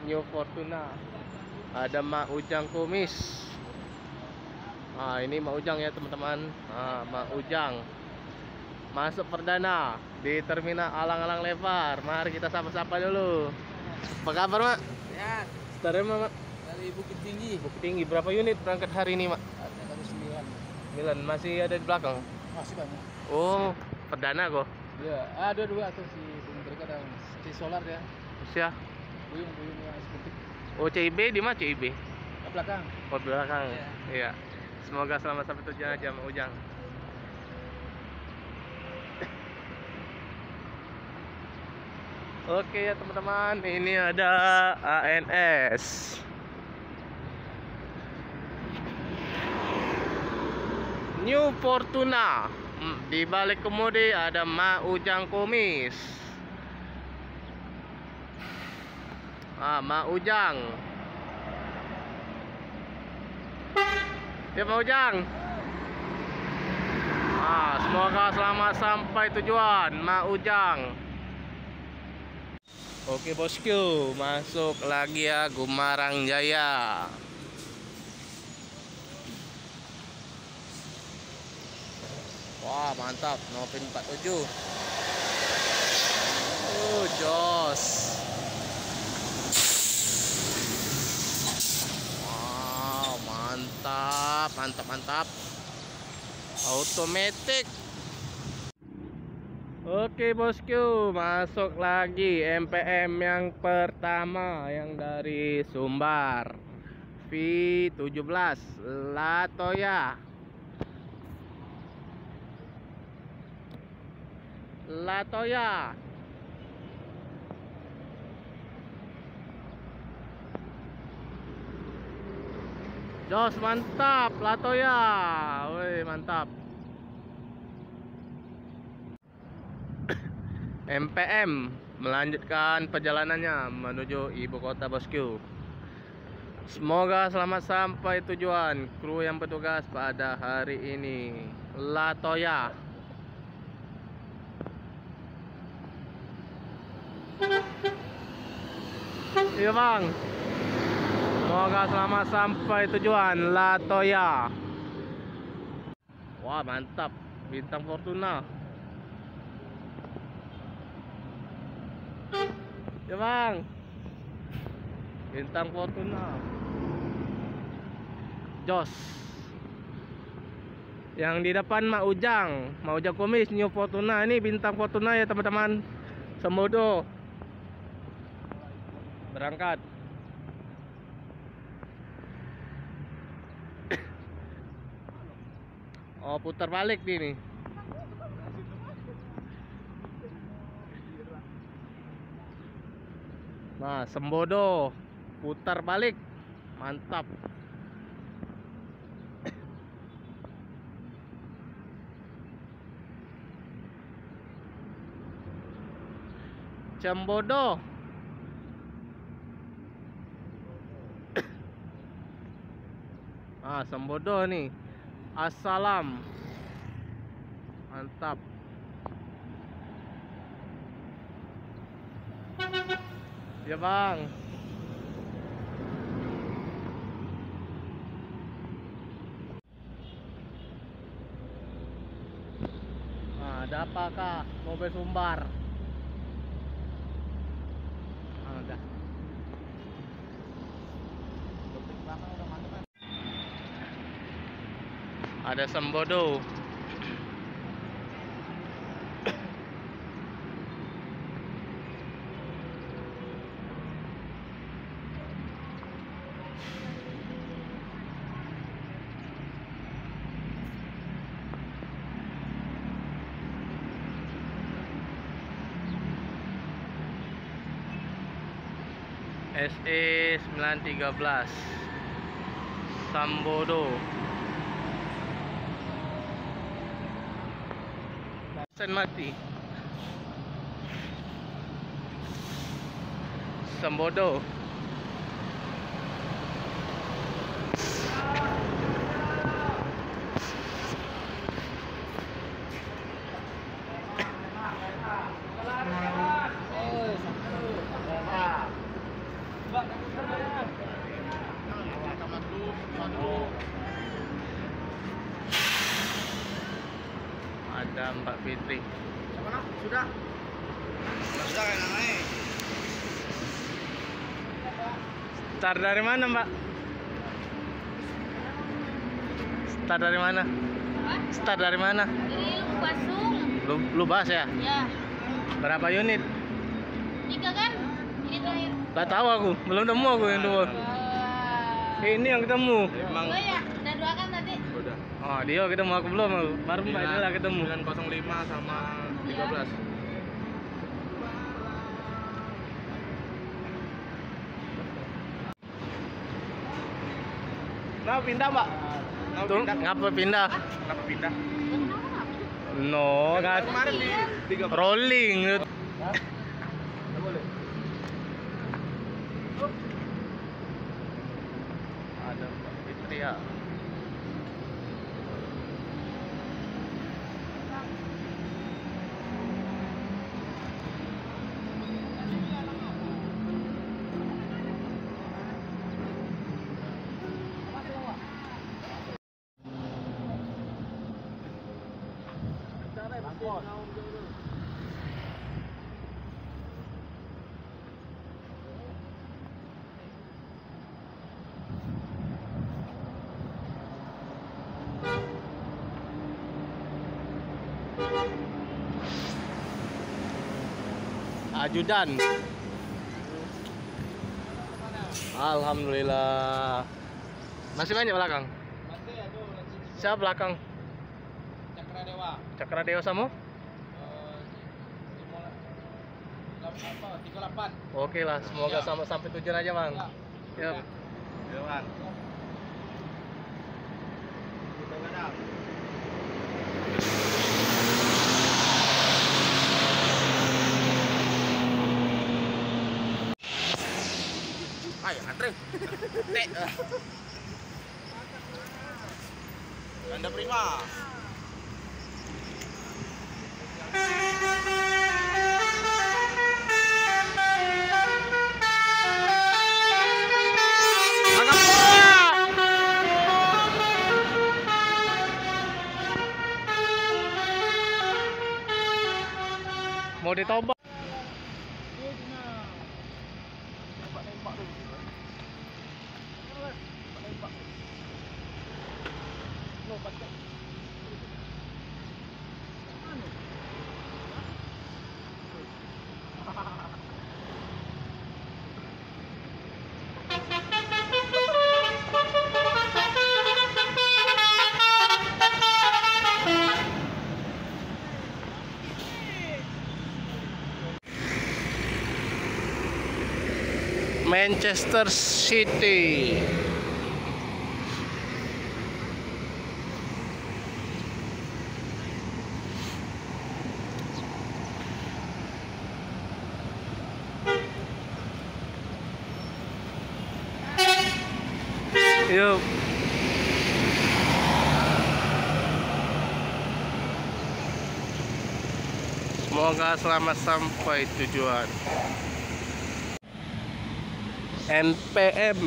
New Fortuna. Ada Mak Ujang Kumis. Nah, ini Mak Ujang ya teman-teman. Nah, Mak Ujang masuk perdana di terminal Alang-Alang Lebar. Mari kita sapa-sapa dulu. Apa kabar, Mak? Ya, Dari mana, Mak? dari Bukit Tinggi. Bukit Tinggi. Berapa unit berangkat hari ini, Mak? Ada kami 9. 9. Masih ada di belakang. Masih banyak. Oh, perdana kok. Ya, ada dua tuh si mereka ada si solar ya. Usia. Buyung yang seperti Oh, CIB di mana CIB? ke belakang. Oh, belakang. Iya. Iya. Semoga selamat sampai tujuan aja, Mak Ujang. Oke ya teman-teman, ini ada ANS. New Fortuna. Di balik kemudi ada Mak Ujang Kumis. Mak Ujang. Ya Mak Ujang. Semoga selamat sampai tujuan, Mak Ujang. Oke bosku, masuk lagi ya Gumarang Jaya. Wah mantap, Novin 47. Jos. Wow, mantap. Automatic. Oke bosku, masuk lagi MPM yang pertama yang dari Sumbar V17 Latoya. Jos mantap, Latoya. Woi, mantap. MPM melanjutkan perjalanannya menuju ibu kota bosku. Semoga selamat sampai tujuan kru yang bertugas pada hari ini. Latoya. Iya bang. Semoga selamat sampai tujuan Latoya. Wah mantap, bintang Fortuna. Ya bang, bintang Fortuna. Jos. Yang di depan Mak Ujang Kumis New Fortuna. Ini bintang Fortuna ya teman-teman. Semodo berangkat. Oh putar balik nih. Nah, Sembodo putar balik. Mantap. Cembodo. Sembodo nih. Assalam. Mantap. Ya bang. Ada apakah mobil Sumbar? Udah. Ada Sembodo. SE 913 Sambodo. Sen mati. Sambodo. Mbak, Fitri. Mana? Sudah. Sudah kan naik. Start dari mana, Mbak? Start dari mana? Apa? Start dari mana? Dari Lubasung. Lubas ya? Ya. Berapa unit? 3 kan? Ini terakhir. Gak tahu aku, belum nemu aku yang dua. Ini yang ketemu. Emang Oh ya, udah 2 kan tadi? udah. Oh, dia ketemu aku belum. Baru Mbak Inilah ketemu. 905 sama 13. Nah, pindah, Mbak. Tuh, ngapa pindah? Kenapa pindah? No, nggak. Kemarin di 13. Rolling. Ada Mbak Fitri ya. Ajudan. Alhamdulillah. Masih banyak belakang. Masih ada lanjut. Siapa belakang? Cakra Dewa. Cakra Dewa sama? 38. Oke lah, semoga sama sampai tujuan aja, Bang. Yuk. Dewan. Kita gadang. Ayo, antre. Tek. Anda prima. Mau ditobak. Manchester City. Yuk. Semoga selamat sampai tujuan. NPM.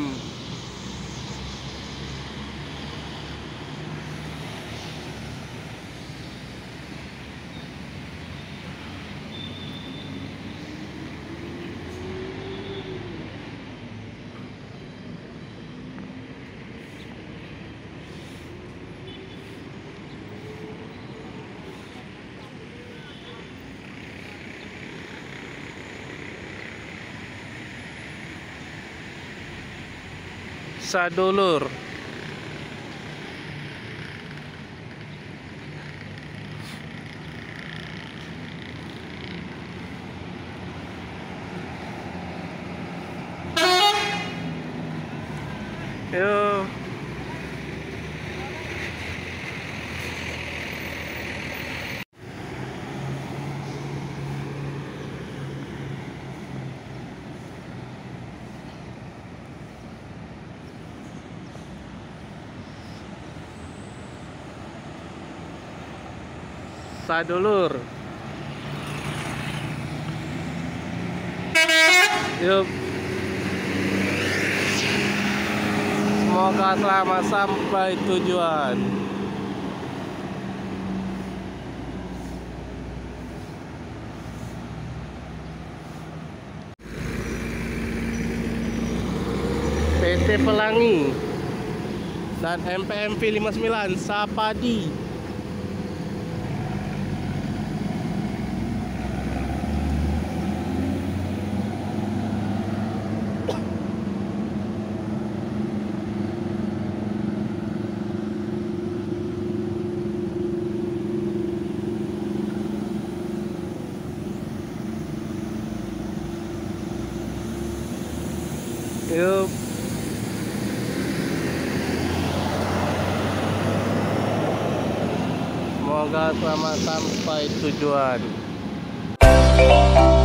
Sadulur. Yuk. Sadulur. Yuk. Semoga selamat sampai tujuan. PT Pelangi dan MPMV 59 Sapadi. Yup. Semoga selamat sampai tujuan.